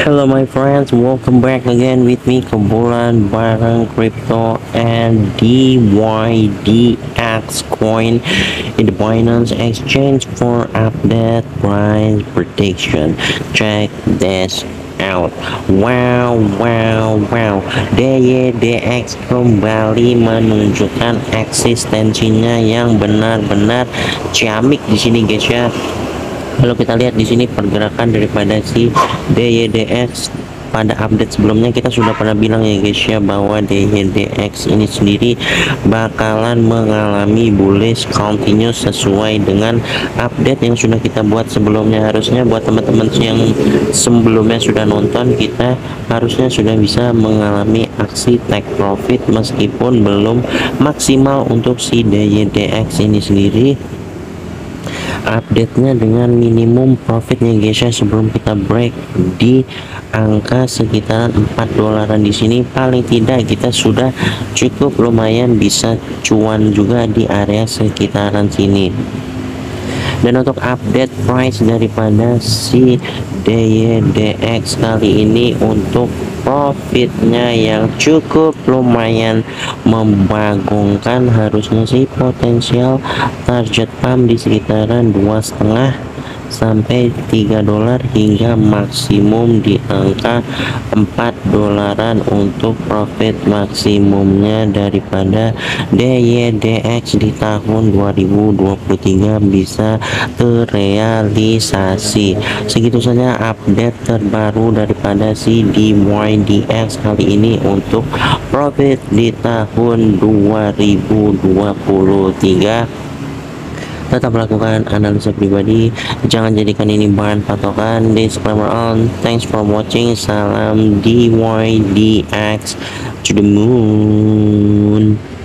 Hello my friends, welcome back again with me Kumpulan bareng crypto and DYDX coin in the Binance exchange for update price prediction. Check this out. Wow, DYDX kembali menunjukkan eksistensinya yang benar-benar ciamik di sini guys ya. Kalau kita lihat di sini pergerakan daripada si DYDX pada update sebelumnya, kita sudah pernah bilang ya guys ya, bahwa DYDX ini sendiri bakalan mengalami bullish continuous sesuai dengan update yang sudah kita buat sebelumnya. Harusnya buat teman-teman yang sebelumnya sudah nonton, kita harusnya sudah bisa mengalami aksi take profit meskipun belum maksimal untuk si DYDX ini sendiri. Update-nya dengan minimum profitnya guys ya, sebelum kita break di angka sekitaran 4 dolaran di sini, paling tidak kita sudah cukup lumayan bisa cuan juga di area sekitaran sini. Dan untuk update price daripada si DYDX kali ini, untuk profitnya yang cukup lumayan membagongkan, harusnya sih potensial target pump di sekitaran 2,5 sampai 3 dolar hingga maksimum di angka 4 dolaran untuk profit maksimumnya daripada DYDX di tahun 2023 bisa terrealisasi. Segitu saja update terbaru daripada si DYDX kali ini untuk profit di tahun 2023. Tetap lakukan analisa pribadi, jangan jadikan ini bahan patokan. Disclaimer on. Thanks for watching. Salam DYDX to the moon.